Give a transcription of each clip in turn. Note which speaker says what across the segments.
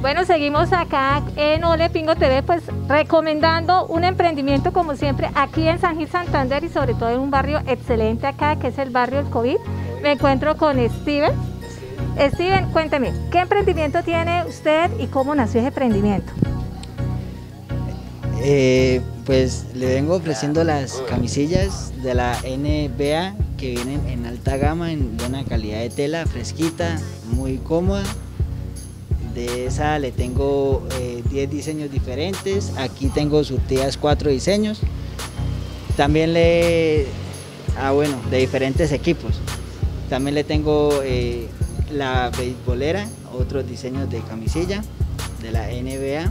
Speaker 1: Bueno, seguimos acá en Ole Pingo TV, pues recomendando un emprendimiento como siempre aquí en San Gil Santander y sobre todo en un barrio excelente acá que es el barrio El COVID. Me encuentro con Steven. Steven, cuénteme, ¿qué emprendimiento tiene usted y cómo nació ese emprendimiento?
Speaker 2: Pues le vengo ofreciendo las camisillas de la NBA que vienen en alta gama, en buena calidad de tela, fresquita, muy cómoda. De esa le tengo 10 diseños diferentes, aquí tengo surtidas 4 diseños. También de diferentes equipos. También le tengo la beisbolera, otros diseños de camisilla de la NBA.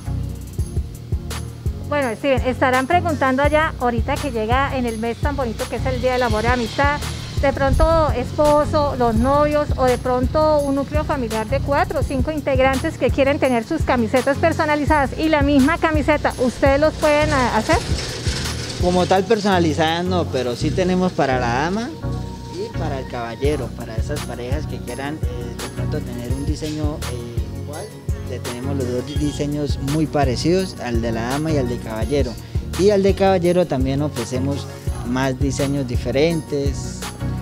Speaker 1: Bueno, Steven, estarán preguntando allá, ahorita que llega en el mes tan bonito que es el Día del Amor y Amistad, de pronto esposo, los novios o de pronto un núcleo familiar de 4 o 5 integrantes que quieren tener sus camisetas personalizadas y la misma camiseta, ¿ustedes los pueden hacer?
Speaker 2: Como tal personalizadas no, pero sí tenemos para la dama y para el caballero, para esas parejas que quieran de pronto tener un diseño igual. Le tenemos los dos diseños muy parecidos, al de la dama y al de caballero. Y al de caballero también ofrecemos más diseños diferentes,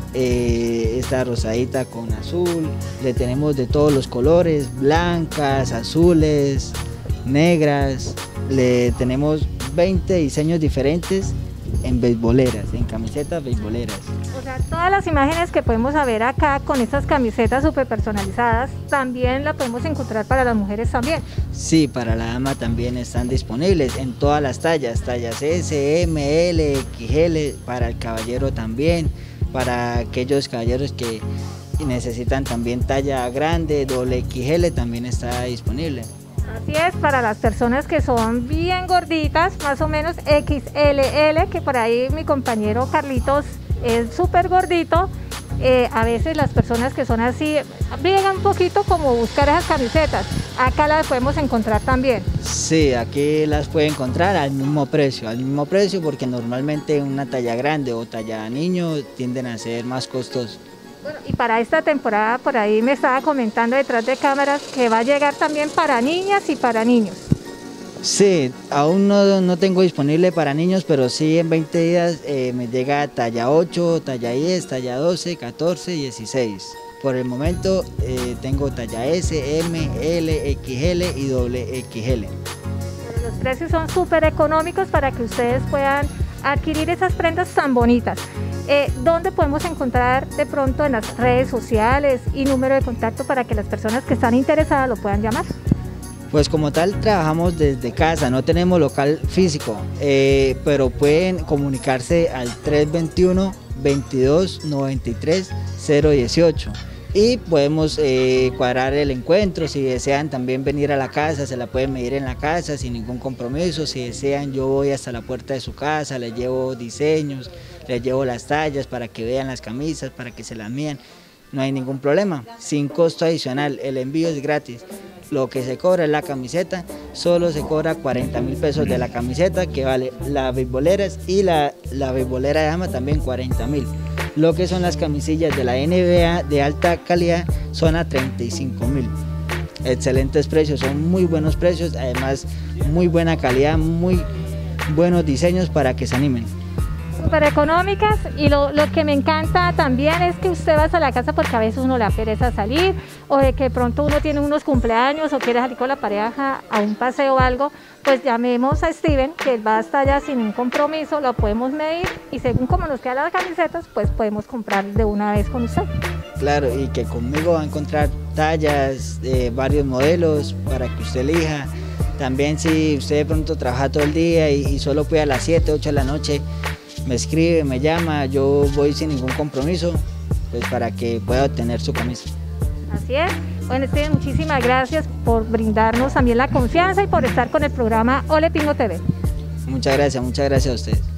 Speaker 2: esta rosadita con azul, le tenemos de todos los colores, blancas, azules, negras, le tenemos 20 diseños diferentes en beisboleras, en camisetas beisboleras.
Speaker 1: O sea, todas las imágenes que podemos ver acá con estas camisetas súper personalizadas, también la podemos encontrar para las mujeres también.
Speaker 2: Sí, para la dama también están disponibles en todas las tallas S, M, L, XL, para el caballero también, para aquellos caballeros que necesitan también talla grande, XL también está disponible.
Speaker 1: Así es, para las personas que son bien gorditas, más o menos XLL, que por ahí mi compañero Carlitos es súper gordito, a veces las personas que son así, briegan un poquito como buscar esas camisetas, acá las podemos encontrar también.
Speaker 2: Sí, aquí las puede encontrar al mismo precio porque normalmente una talla grande o talla niño tienden a ser más costosos.
Speaker 1: Bueno, y para esta temporada, por ahí me estaba comentando detrás de cámaras que va a llegar también para niñas y para niños.
Speaker 2: Sí, aún no tengo disponible para niños, pero sí en 20 días me llega talla 8, talla 10, talla 12, 14 y 16. Por el momento tengo talla S, M, L, XL y XL.
Speaker 1: Los precios son súper económicos para que ustedes puedan adquirir esas prendas tan bonitas. ¿Dónde podemos encontrar de pronto en las redes sociales y número de contacto para que las personas que están interesadas lo puedan llamar?
Speaker 2: Pues como tal trabajamos desde casa, no tenemos local físico, pero pueden comunicarse al 321 22 93 018 y podemos cuadrar el encuentro. Si desean también venir a la casa, se la pueden medir en la casa sin ningún compromiso. Si desean, yo voy hasta la puerta de su casa, les llevo diseños, les llevo las tallas para que vean las camisas, para que se las midan. No hay ningún problema, sin costo adicional, el envío es gratis. Lo que se cobra es la camiseta, solo se cobra 40.000 pesos de la camiseta, que vale las beisboleras, y la beisbolera de dama también 40.000. Lo que son las camisillas de la NBA de alta calidad son a 35.000. Excelentes precios, son muy buenos precios, además muy buena calidad, muy buenos diseños para que se animen.
Speaker 1: Súper económicas, y lo que me encanta también es que usted va a la casa porque a veces uno le da pereza salir, o de que pronto uno tiene unos cumpleaños o quiere salir con la pareja a un paseo o algo, pues llamemos a Steven, que él va hasta allá sin un compromiso, lo podemos medir y según como nos quedan las camisetas, pues podemos comprar de una vez con usted.
Speaker 2: Claro, y que conmigo va a encontrar tallas, varios modelos para que usted elija. También si usted de pronto trabaja todo el día y solo puede a las 7, 8 de la noche, me escribe, me llama, yo voy sin ningún compromiso, pues para que pueda obtener su camisa.
Speaker 1: Así es. Bueno, Steven, muchísimas gracias por brindarnos también la confianza y por estar con el programa Ole Pingo TV.
Speaker 2: Muchas gracias a ustedes.